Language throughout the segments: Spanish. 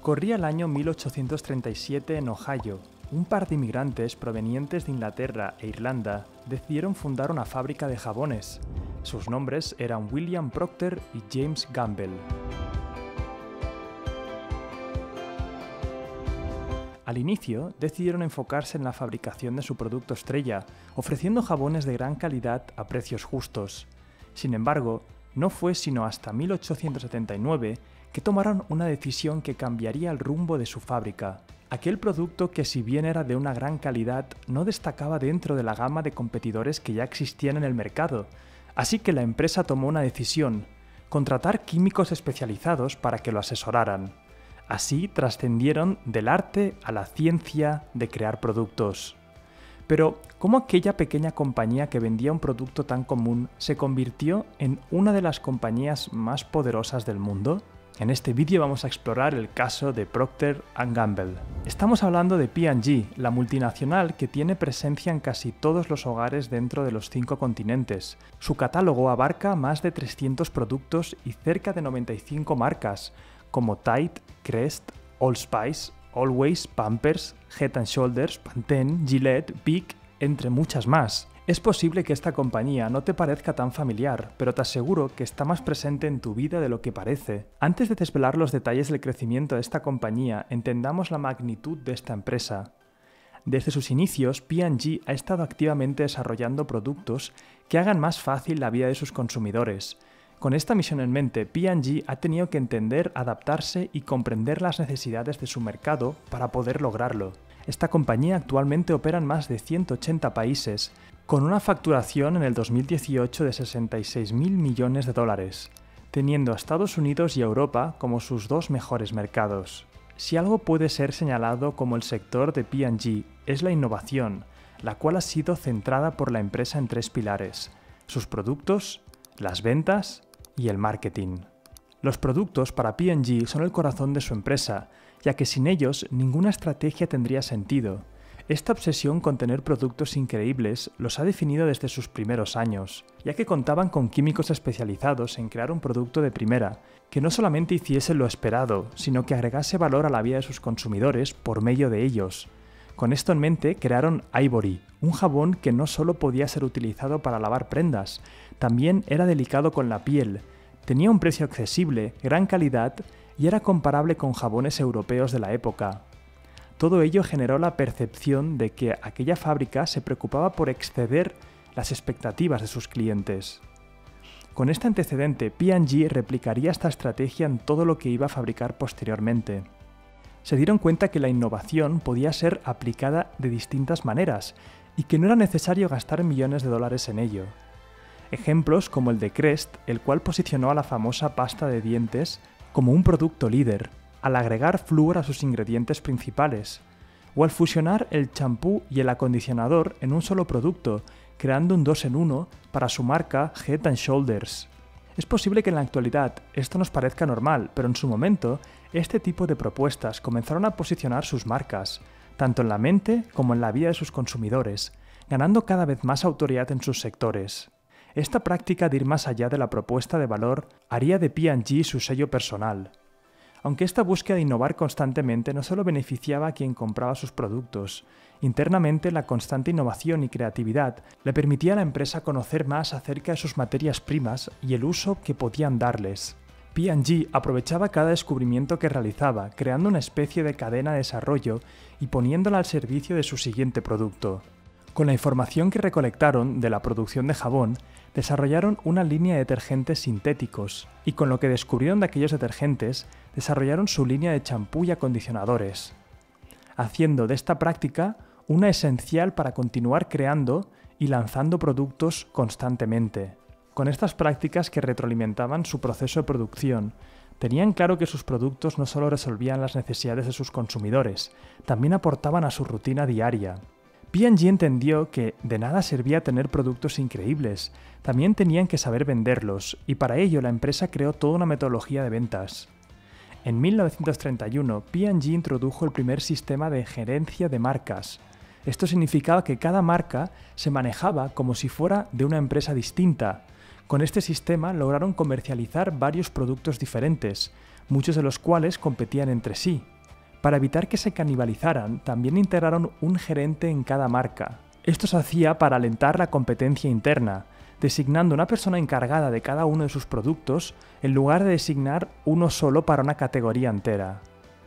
Corría el año 1837 en Ohio. Un par de inmigrantes provenientes de Inglaterra e Irlanda decidieron fundar una fábrica de jabones. Sus nombres eran William Procter y James Gamble. Al inicio, decidieron enfocarse en la fabricación de su producto estrella, ofreciendo jabones de gran calidad a precios justos. Sin embargo, no fue sino hasta 1879 que tomaron una decisión que cambiaría el rumbo de su fábrica. Aquel producto que, si bien era de una gran calidad, no destacaba dentro de la gama de competidores que ya existían en el mercado. Así que la empresa tomó una decisión: contratar químicos especializados para que lo asesoraran. Así trascendieron del arte a la ciencia de crear productos. Pero, ¿cómo aquella pequeña compañía que vendía un producto tan común se convirtió en una de las compañías más poderosas del mundo? En este vídeo vamos a explorar el caso de Procter & Gamble. Estamos hablando de P&G, la multinacional que tiene presencia en casi todos los hogares dentro de los 5 continentes. Su catálogo abarca más de 300 productos y cerca de 95 marcas, como Tide, Crest, Old Spice, Always, Pampers, Head & Shoulders, Pantene, Gillette, Bic, entre muchas más. Es posible que esta compañía no te parezca tan familiar, pero te aseguro que está más presente en tu vida de lo que parece. Antes de desvelar los detalles del crecimiento de esta compañía, entendamos la magnitud de esta empresa. Desde sus inicios, P&G ha estado activamente desarrollando productos que hagan más fácil la vida de sus consumidores. Con esta misión en mente, P&G ha tenido que entender, adaptarse y comprender las necesidades de su mercado para poder lograrlo. Esta compañía actualmente opera en más de 180 países, con una facturación en el 2018 de 66.000 millones de dólares, teniendo a Estados Unidos y Europa como sus 2 mejores mercados. Si algo puede ser señalado como el sector de P&G es la innovación, la cual ha sido centrada por la empresa en 3 pilares: sus productos, las ventas y el marketing. Los productos para P&G son el corazón de su empresa, ya que sin ellos ninguna estrategia tendría sentido. Esta obsesión con tener productos increíbles los ha definido desde sus primeros años, ya que contaban con químicos especializados en crear un producto de primera, que no solamente hiciese lo esperado, sino que agregase valor a la vida de sus consumidores por medio de ellos. Con esto en mente, crearon Ivory, un jabón que no solo podía ser utilizado para lavar prendas, también era delicado con la piel, tenía un precio accesible, gran calidad y era comparable con jabones europeos de la época. Todo ello generó la percepción de que aquella fábrica se preocupaba por exceder las expectativas de sus clientes. Con este antecedente, P&G replicaría esta estrategia en todo lo que iba a fabricar posteriormente. Se dieron cuenta que la innovación podía ser aplicada de distintas maneras y que no era necesario gastar millones de dólares en ello. Ejemplos como el de Crest, el cual posicionó a la famosa pasta de dientes como un producto líder, al agregar flúor a sus ingredientes principales, o al fusionar el champú y el acondicionador en un solo producto, creando un 2 en 1 para su marca Head & Shoulders. Es posible que en la actualidad esto nos parezca normal, pero en su momento, este tipo de propuestas comenzaron a posicionar sus marcas, tanto en la mente como en la vida de sus consumidores, ganando cada vez más autoridad en sus sectores. Esta práctica de ir más allá de la propuesta de valor haría de P&G su sello personal. Aunque esta búsqueda de innovar constantemente no solo beneficiaba a quien compraba sus productos, internamente la constante innovación y creatividad le permitía a la empresa conocer más acerca de sus materias primas y el uso que podían darles. P&G aprovechaba cada descubrimiento que realizaba, creando una especie de cadena de desarrollo y poniéndola al servicio de su siguiente producto. Con la información que recolectaron de la producción de jabón, desarrollaron una línea de detergentes sintéticos y con lo que descubrieron de aquellos detergentes, desarrollaron su línea de champú y acondicionadores, haciendo de esta práctica una esencial para continuar creando y lanzando productos constantemente. Con estas prácticas que retroalimentaban su proceso de producción, tenían claro que sus productos no solo resolvían las necesidades de sus consumidores, también aportaban a su rutina diaria. P&G entendió que de nada servía tener productos increíbles, también tenían que saber venderlos, y para ello la empresa creó toda una metodología de ventas. En 1931, P&G introdujo el primer sistema de gerencia de marcas. Esto significaba que cada marca se manejaba como si fuera de una empresa distinta. Con este sistema lograron comercializar varios productos diferentes, muchos de los cuales competían entre sí. Para evitar que se canibalizaran, también integraron un gerente en cada marca. Esto se hacía para alentar la competencia interna, designando una persona encargada de cada uno de sus productos en lugar de designar uno solo para una categoría entera.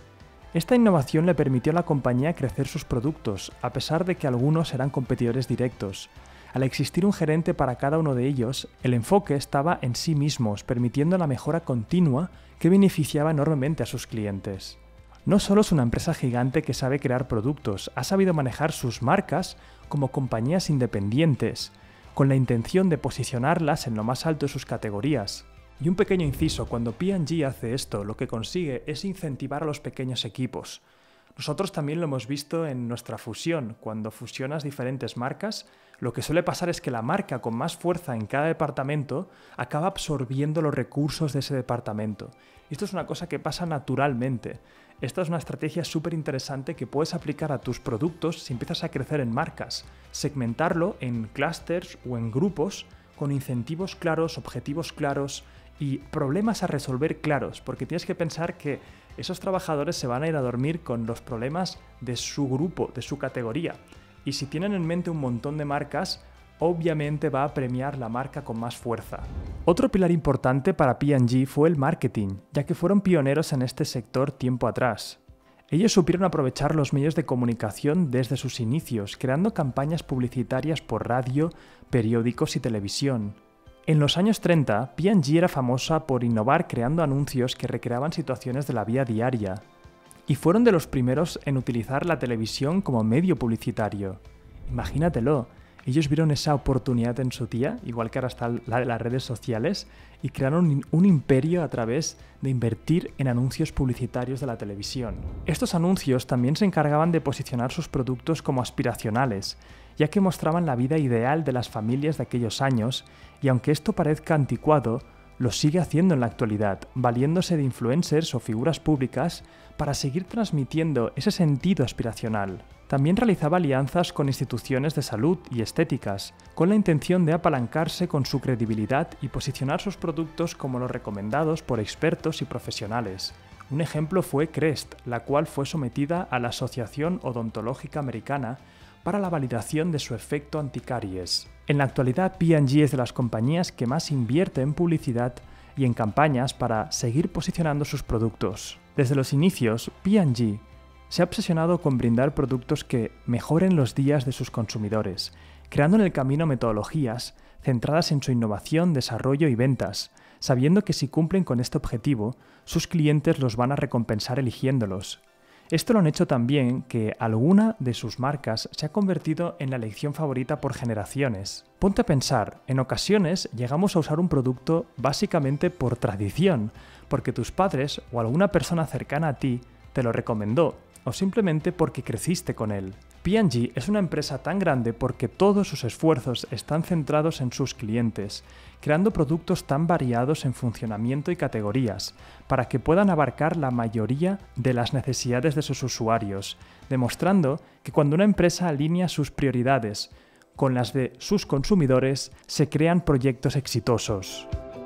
Esta innovación le permitió a la compañía crecer sus productos, a pesar de que algunos eran competidores directos. Al existir un gerente para cada uno de ellos, el enfoque estaba en sí mismos, permitiendo la mejora continua que beneficiaba enormemente a sus clientes. No solo es una empresa gigante que sabe crear productos, ha sabido manejar sus marcas como compañías independientes, con la intención de posicionarlas en lo más alto de sus categorías. Y un pequeño inciso, cuando P&G hace esto, lo que consigue es incentivar a los pequeños equipos. Nosotros también lo hemos visto en nuestra fusión. Cuando fusionas diferentes marcas, lo que suele pasar es que la marca con más fuerza en cada departamento acaba absorbiendo los recursos de ese departamento. Y esto es una cosa que pasa naturalmente. Esta es una estrategia súper interesante que puedes aplicar a tus productos si empiezas a crecer en marcas. Segmentarlo en clústeres o en grupos con incentivos claros, objetivos claros y problemas a resolver claros, porque tienes que pensar que esos trabajadores se van a ir a dormir con los problemas de su grupo, de su categoría. Y si tienen en mente un montón de marcas, obviamente va a premiar la marca con más fuerza. Otro pilar importante para P&G fue el marketing, ya que fueron pioneros en este sector tiempo atrás. Ellos supieron aprovechar los medios de comunicación desde sus inicios, creando campañas publicitarias por radio, periódicos y televisión. En los años 30, P&G era famosa por innovar creando anuncios que recreaban situaciones de la vida diaria, y fueron de los primeros en utilizar la televisión como medio publicitario. Imagínatelo, ellos vieron esa oportunidad en su día, igual que ahora está la de las redes sociales, y crearon un imperio a través de invertir en anuncios publicitarios de la televisión. Estos anuncios también se encargaban de posicionar sus productos como aspiracionales, ya que mostraban la vida ideal de las familias de aquellos años, y aunque esto parezca anticuado, lo sigue haciendo en la actualidad, valiéndose de influencers o figuras públicas para seguir transmitiendo ese sentido aspiracional. También realizaba alianzas con instituciones de salud y estéticas, con la intención de apalancarse con su credibilidad y posicionar sus productos como los recomendados por expertos y profesionales. Un ejemplo fue Crest, la cual fue sometida a la Asociación Odontológica Americana para la validación de su efecto anticaries. En la actualidad, P&G es de las compañías que más invierte en publicidad y en campañas para seguir posicionando sus productos. Desde los inicios, P&G se ha obsesionado con brindar productos que mejoren los días de sus consumidores, creando en el camino metodologías centradas en su innovación, desarrollo y ventas, sabiendo que si cumplen con este objetivo, sus clientes los van a recompensar eligiéndolos. Esto lo han hecho también que alguna de sus marcas se ha convertido en la elección favorita por generaciones. Ponte a pensar, en ocasiones llegamos a usar un producto básicamente por tradición, porque tus padres o alguna persona cercana a ti te lo recomendó, o simplemente porque creciste con él. P&G es una empresa tan grande porque todos sus esfuerzos están centrados en sus clientes, creando productos tan variados en funcionamiento y categorías, para que puedan abarcar la mayoría de las necesidades de sus usuarios, demostrando que cuando una empresa alinea sus prioridades con las de sus consumidores, se crean proyectos exitosos.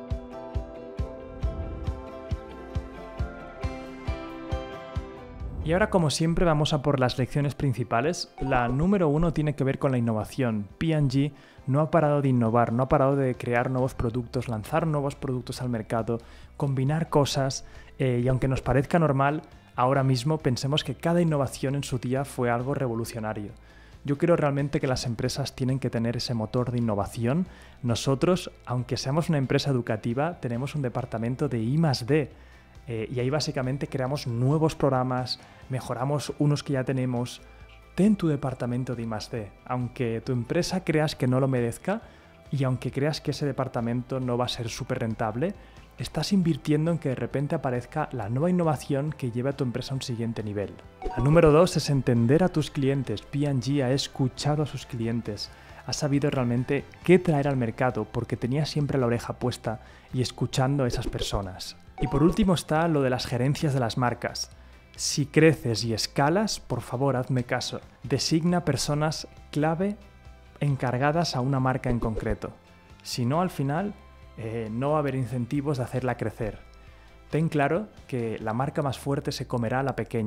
Y ahora, como siempre, vamos a por las lecciones principales. La número 1 tiene que ver con la innovación. P&G no ha parado de innovar, no ha parado de crear nuevos productos, lanzar nuevos productos al mercado, combinar cosas, y aunque nos parezca normal, ahora mismo pensemos que cada innovación en su día fue algo revolucionario. Yo creo realmente que las empresas tienen que tener ese motor de innovación. Nosotros, aunque seamos una empresa educativa, tenemos un departamento de I+D. Y ahí básicamente creamos nuevos programas, mejoramos unos que ya tenemos. Ten tu departamento de I+D, aunque tu empresa creas que no lo merezca y aunque creas que ese departamento no va a ser súper rentable, estás invirtiendo en que de repente aparezca la nueva innovación que lleve a tu empresa a un siguiente nivel. La número 2 es entender a tus clientes. P&G ha escuchado a sus clientes, ha sabido realmente qué traer al mercado porque tenía siempre la oreja puesta y escuchando a esas personas. Y por último está lo de las gerencias de las marcas. Si creces y escalas, por favor, hazme caso. Designa personas clave encargadas a una marca en concreto. Si no, al final, no va a haber incentivos de hacerla crecer. Ten claro que la marca más fuerte se comerá a la pequeña.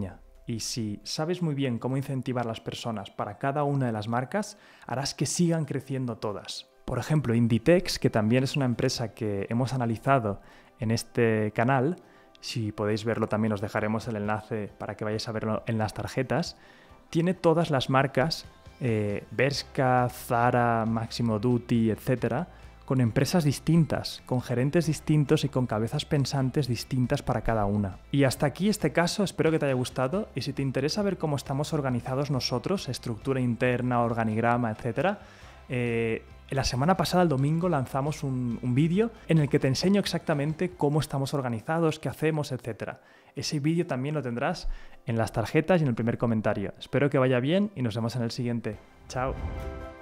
Y si sabes muy bien cómo incentivar a las personas para cada una de las marcas, harás que sigan creciendo todas. Por ejemplo, Inditex, que también es una empresa que hemos analizado en este canal, si podéis verlo también os dejaremos el enlace para que vayáis a verlo en las tarjetas, tiene todas las marcas, Bershka, Zara, Massimo Dutti, etc., con empresas distintas, con gerentes distintos y con cabezas pensantes distintas para cada una. Y hasta aquí este caso, espero que te haya gustado, y si te interesa ver cómo estamos organizados nosotros, estructura interna, organigrama, etc., la semana pasada, el domingo, lanzamos un vídeo en el que te enseño exactamente cómo estamos organizados, qué hacemos, etc. Ese vídeo también lo tendrás en las tarjetas y en el primer comentario. Espero que vaya bien y nos vemos en el siguiente. ¡Chao!